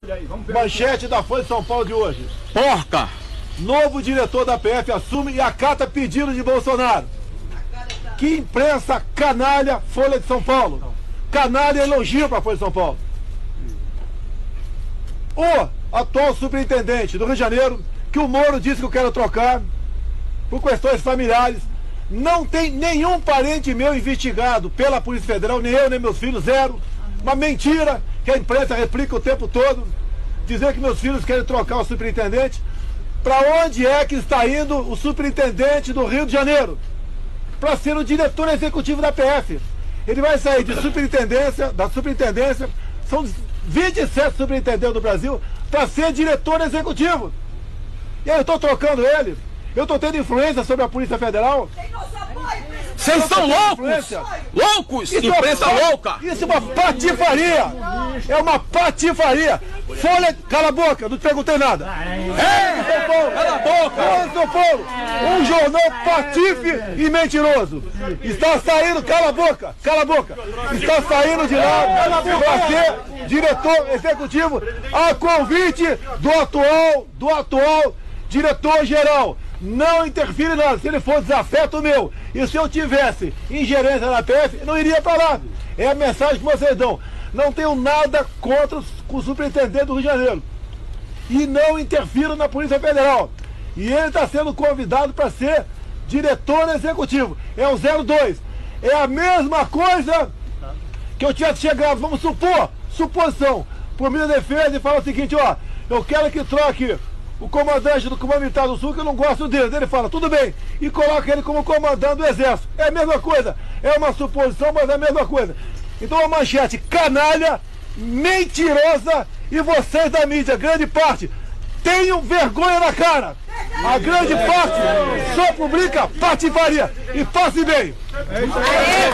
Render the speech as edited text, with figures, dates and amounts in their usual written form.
Manchete da Folha de São Paulo de hoje. Porca! Novo diretor da PF assume e acata pedido de Bolsonaro. Que imprensa canalha, Folha de São Paulo. Canalha elogio para a Folha de São Paulo. O atual superintendente do Rio de Janeiro, que o Moro disse que eu quero trocar por questões familiares, não tem nenhum parente meu investigado pela Polícia Federal, nem eu, nem meus filhos, zero. Uma mentira que a imprensa replica o tempo todo. Dizer que meus filhos querem trocar o superintendente. Para onde é que está indo o superintendente do Rio de Janeiro? Para ser o diretor executivo da PF. Ele vai sair de superintendência, da superintendência, são 27 superintendentes do Brasil, para ser diretor executivo. E aí eu estou trocando ele. Eu estou tendo influência sobre a Polícia Federal. Vocês são loucos! Loucos! Imprensa louca! Isso é uma patifaria! É uma patifaria! Folha... Cala a boca, não te perguntei nada! Cala a boca! São Paulo! Um jornal patife e mentiroso! Está saindo... Cala a boca! Cala a boca! Está saindo de lá para ser diretor executivo a convite do atual diretor-geral. Não interfere em nada. Se ele for desafeto meu, e se eu tivesse ingerência na PF, não iria para lá. É a mensagem que vocês dão. Não tenho nada contra o superintendente do Rio de Janeiro. E não interfiro na Polícia Federal. E ele está sendo convidado para ser diretor executivo. É o 02. É a mesma coisa que eu tinha chegado, vamos supor, suposição, por minha defesa e falar o seguinte, ó, eu quero que troque o comandante do Comando Militar do Sul, que eu não gosto dele. Ele fala, tudo bem, e coloca ele como comandante do Exército. É a mesma coisa, é uma suposição, mas é a mesma coisa. Então a manchete canalha, mentirosa, e vocês da mídia, grande parte, tenham vergonha na cara. A grande parte só publica patifaria. E passe bem.